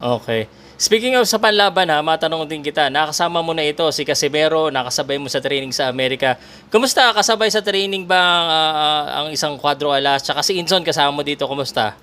Okay. Speaking of sa panlaban ha, matanong din kita, nakasama mo na ito si Casimero, nakasabay mo sa training sa Amerika. Kumusta? Kasabay sa training ba ang isang Quadro Alas? Tsaka si Inson kasama mo dito, kumusta?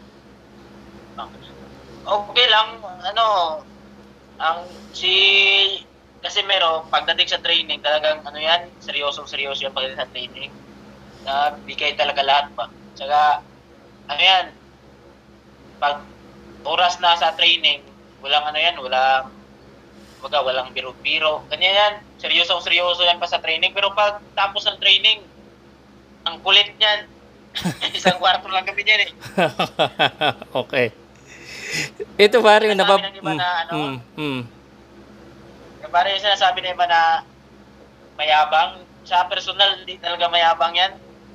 Okay lang, ano, ang si Casimero, pagdating sa training, talagang ano yan, seryoso yung pagdating sa training. Bigay talaga lahat pa. Tsaka, ano yan, pag oras na sa training, walang ano yan, walang biro-biro. Ganyan yan, seryoso yan pa sa training. Pero pag tapos ng training, ang kulit niyan. Isang kwarto lang kami niyan eh. Okay. Ito pare, Sinasabi ng iba na ano, pare yung sinasabi ng iba na mayabang. Sa personal, hindi talaga mayabang yan.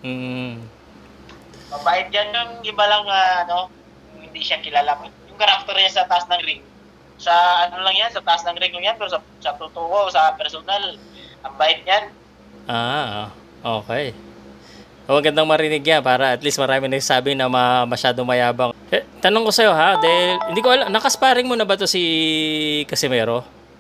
Mabait yan yung iba lang hindi siya kilala. Yung karakter niya sa taas ng ring. Sa ano lang yan, sa taas ng ring lang yan. Pero sa totoo, sa personal, ang bait yan. Okay. Magandang marinig yan para at least marami nagsasabi na masyadong mayabang. Tanong ko sa'yo ha, dahil hindi ko alam, nakasparing mo na ba to si Casimero?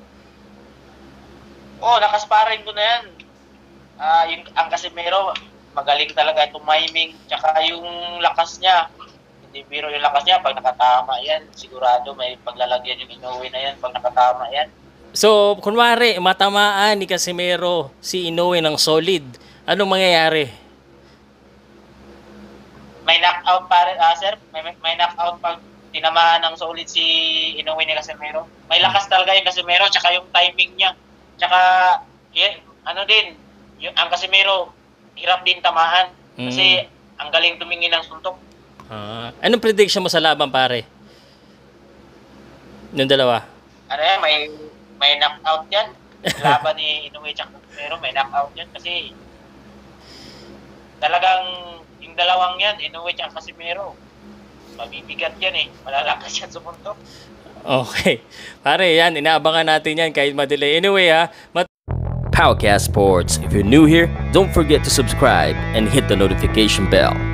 Oo, nakasparing ko na yan. Ang Casimero, magaling talaga tumiming. Tsaka yung lakas niya, hindi biro yung lakas niya. Pag nakatama yan, sigurado may paglalagyan yung Inoue na yan pag nakatama yan. So, kunwari, matamaan ni Casimero si Inoue ng solid, anong mangyayari? May knockout pare, sir. May knockout pag tinamaan ng solid si Inoue ni Casimero. May lakas talaga yung Casimero, tsaka yung timing niya. Tsaka, ang Casimero, hirap din tamaan. Kasi, ang galing tumingin ng suntok. Anong prediction mo sa laban, pare? Yung dalawa? Ano yan, may knockout yan. Laban ni Inoue tsaka Casimero, may knockout yan. Kasi, talagang, yung dalawang yan, Inoue tsaka Casimero, mabibigat yan eh. Malalakas yan sumuntok. Okay. Pare, yan, inaabangan natin yan kahit madelay. Anyway Powercast Sports. If you're new here, don't forget to subscribe and hit the notification bell.